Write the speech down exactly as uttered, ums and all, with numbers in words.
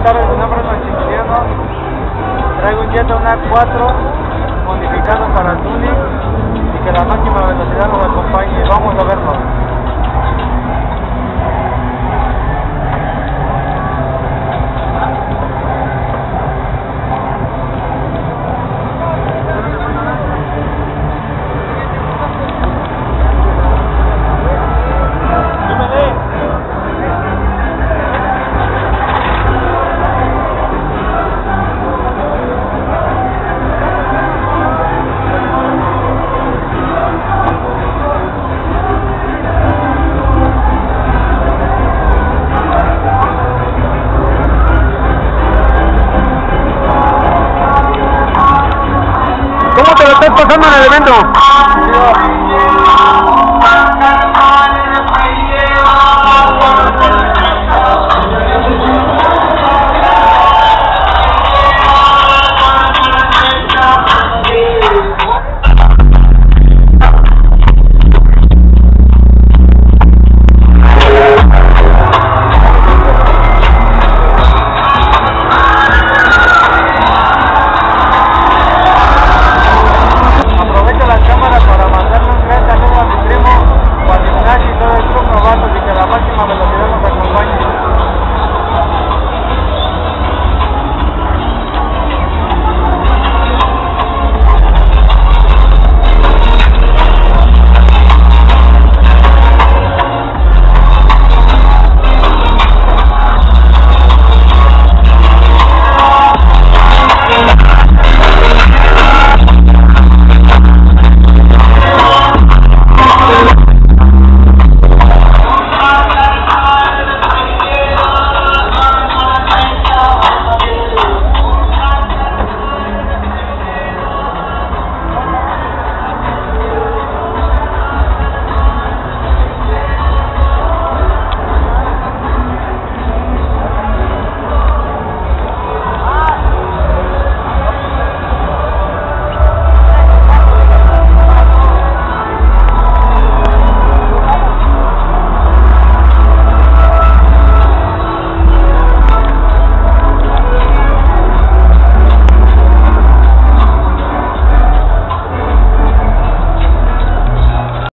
tardes, mi nombre es Maximiliano. Traigo un Jetta, una cuatro modificado para tuning y que la máxima velocidad nos acompañe. Vamos a verlo. ¿Cómo te lo estás pasando en el evento? Sí,